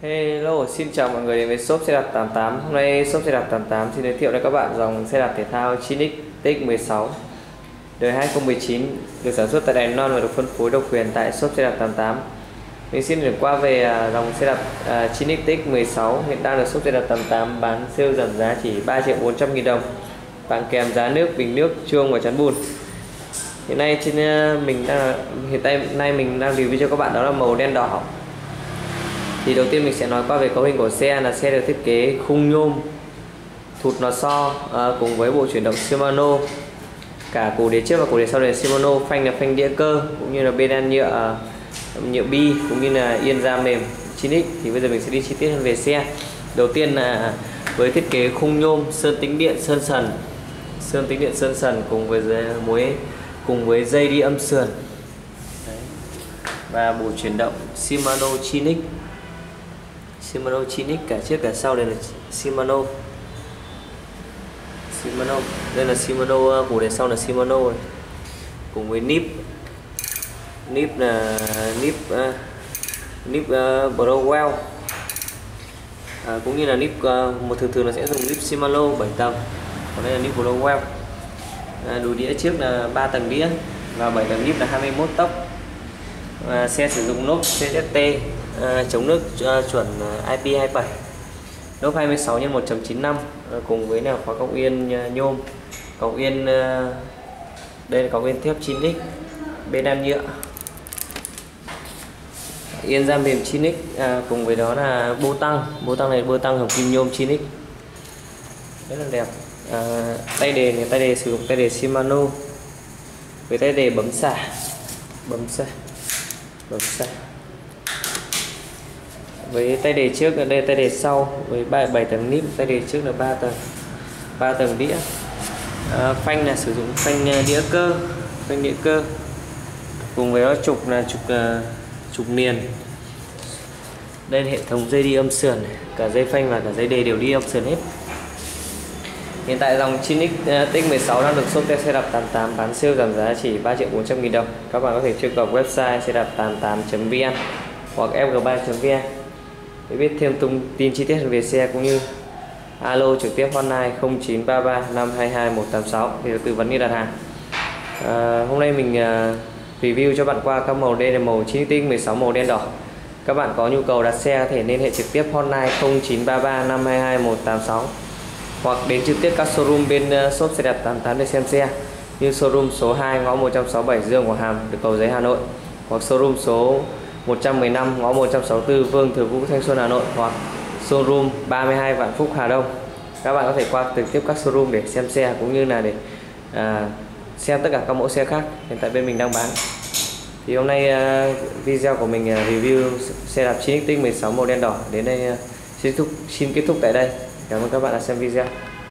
Hello, xin chào mọi người đến với shop xe đạp 88. Hôm nay shop xe đạp 88 xin giới thiệu với các bạn dòng xe đạp thể thao Chinix TX16 đời 2019 được sản xuất tại Đài Loan và được phân phối độc quyền tại shop xe đạp 88. Mình xin điểm qua về dòng xe đạp Chinix TX16 hiện đang được shop xe đạp 88 bán sale giảm giá chỉ 3.400.000 đồng, tặng kèm giá nước, bình nước, chuông và chắn bùn. Hiện nay mình đang review cho các bạn đó là màu đen đỏ. Thì đầu tiên mình sẽ nói qua về cấu hình của xe. Là xe được thiết kế khung nhôm, thụt lò xo cùng với bộ chuyển động Shimano. Cả củ đế trước và củ đế sau đều là Shimano. Phanh là phanh đĩa cơ cũng như là pedal nhựa bi cũng như là yên da mềm Chinix. Thì bây giờ mình sẽ đi chi tiết hơn về xe. Đầu tiên là với thiết kế khung nhôm, sơn tĩnh điện sơn sần cùng với dây đi âm sườn. Đấy. Và bộ chuyển động Shimano Chinix cả trước cả sau đây là Shimano. Đây là Shimano, củ đèn sau là Shimano rồi. Cùng với nip là nip Browell, cũng như là nip thường là sẽ dùng nip Shimano 7 tầng, còn đây là nip Browell. Đùi đĩa trước là 3 tầng đĩa và 7 tầng nip là 21 tốc. Xe sử dụng lốp CZT chống nước chuẩn IP27, lốp 26 x 1.95 cùng với là khóa cọc yên nhôm, cọc yên đây là cọc yên thép Chinix, pedal nhựa, yên da mềm Chinix, cùng với đó là bô tăng này bô tăng hợp kim nhôm Chinix rất là đẹp. Tay đề sử dụng tay đề Shimano với tay đề bấm xả. Với tay đề trước ở đây tay đề sau với 7 tầng nip, tay đề trước là 3 tầng đĩa. Phanh là sử dụng phanh đĩa cơ cùng với đó trục là trục niền. Đây là hệ thống dây đi âm sườn này. Cả dây phanh và cả dây đề đều đi âm sườn hết. Hiện tại dòng Chinix TX16 đang được shop tại xe đạp 88 bán sale giảm giá chỉ 3.400.000 đồng. Các bạn có thể truy cập website xe đạp 88.vn hoặc fg3.vn để biết thêm thông tin chi tiết về xe, cũng như alo trực tiếp hotline 0933 522 186 để được tư vấn đi đặt hàng. Hôm nay mình review cho bạn qua các màu. Đây là màu Chinix TX16 màu đen đỏ. Các bạn có nhu cầu đặt xe có thể liên hệ trực tiếp hotline 0933 522 186 hoặc đến trực tiếp các showroom bên shop xe đạp 88 để xem xe, như showroom số 2 ngõ 167 Dương Quảng Hàm, Cầu Giấy, Hà Nội, hoặc showroom số 115 ngõ 164 Vương Thừa Vũ, Thanh Xuân, Hà Nội, hoặc showroom 32 Vạn Phúc, Hà Đông. Các bạn có thể qua trực tiếp các showroom để xem xe cũng như là để xem tất cả các mẫu xe khác hiện tại bên mình đang bán. Thì hôm nay video của mình review xe đạp Chinix TX16 màu đen đỏ đến đây xin kết thúc tại đây. Cảm ơn các bạn đã xem video.